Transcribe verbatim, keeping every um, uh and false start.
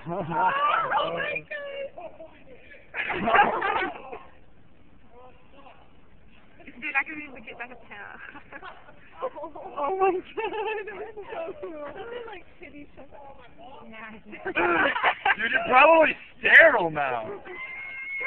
Oh my god! Dude, I can even get back a pen. Oh my god, that's so cool. Like titty shut up. Dude, you're probably sterile now.